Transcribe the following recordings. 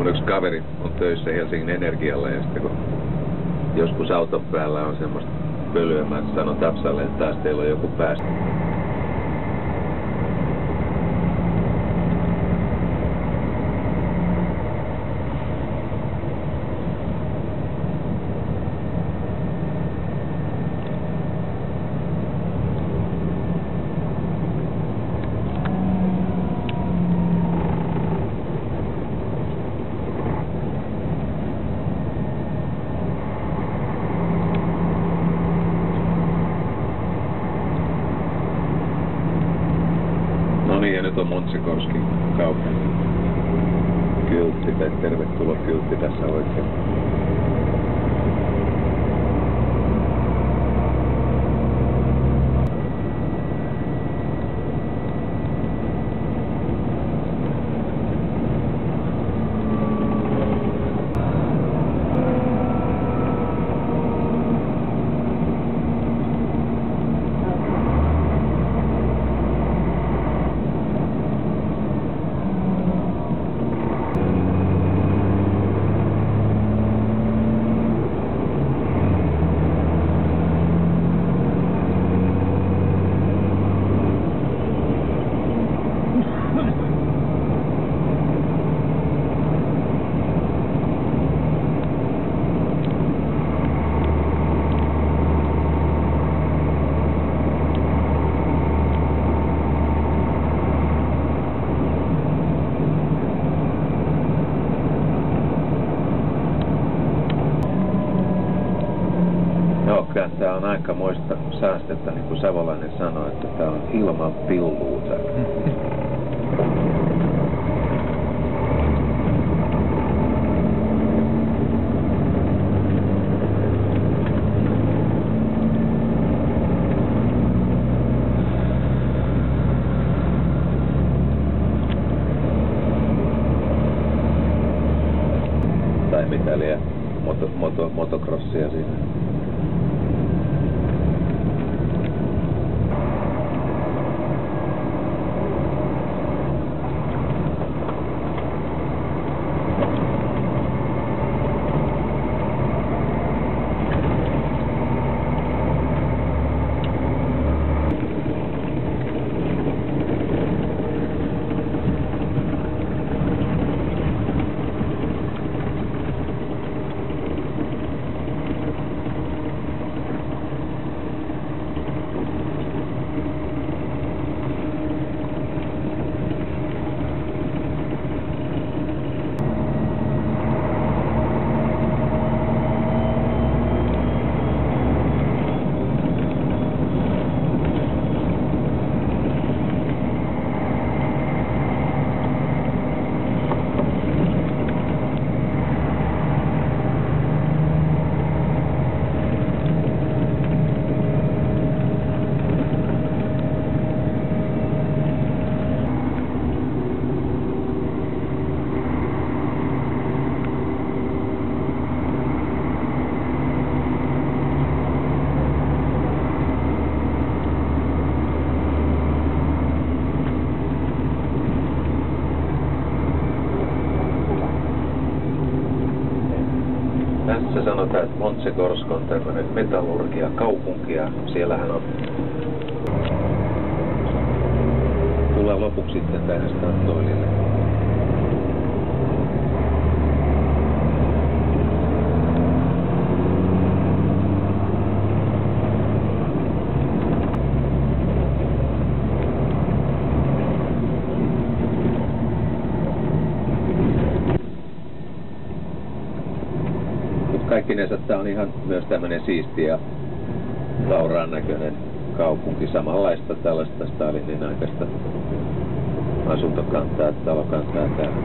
Mun yksi kaveri on töissä Helsingin Energialla ja sitten kun joskus auton päällä on semmoista pölyä, mä sanon Tapsalle, että taas teillä on joku päästä. No niin, ja nyt on Montsikorskin kaupunki. Kyltti, tai tervetuloa kyltti tässä oikein. Tää on aikamoista saastetta, niin kuin Savolainen sanoi, että tää on ilman pilluuta. Tai mitä liian motocrossia siinä. Tässä sanotaan, että Montsegorsk on tämmöinen metallurgia-kaupunki ja siellähän on... Tullaan lopuksi sitten tänne Statoilille. Kaikkinensa tää on ihan myös tämmönen siisti ja vauraan näköinen kaupunki. Samanlaista tällaista Stalinin aikaista asuntokantaa, talokantaa täällä.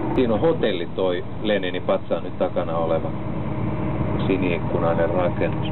Siinä on hotelli, toi Leninin patsaan nyt takana oleva siniikkunainen rakennus.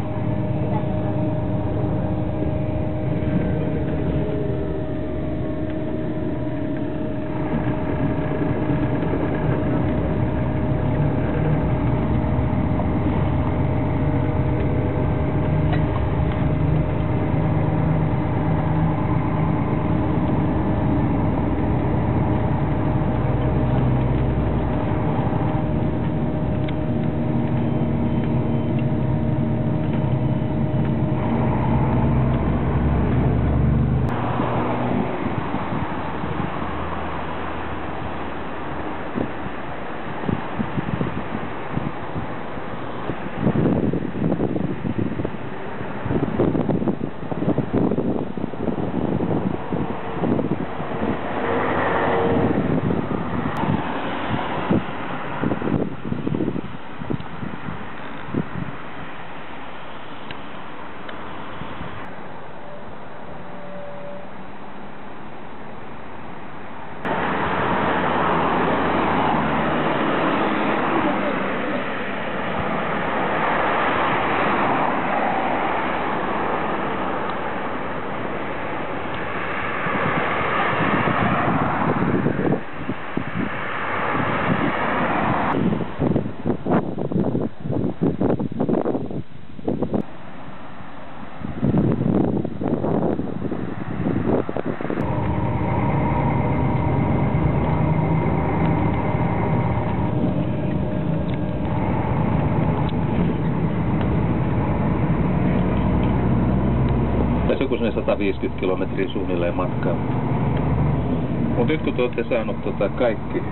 Joku 150 kilometriä suunnilleen matkaa. Mutta nyt kun te olette saanut kaikki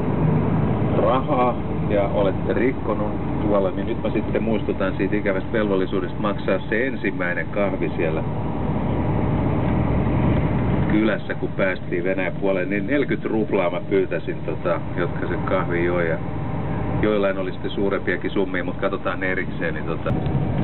rahaa ja olette rikkonut tuolla, niin nyt mä sitten muistutan siitä ikävästä velvollisuudesta maksaa se ensimmäinen kahvi siellä kylässä, kun päästiin Venäjän puolelle, niin 40 ruplaa mä pyytäisin, jotka sen kahvi joi. Ja joillain oli sitten suurempiakin summia, mutta katsotaan ne erikseen. Niin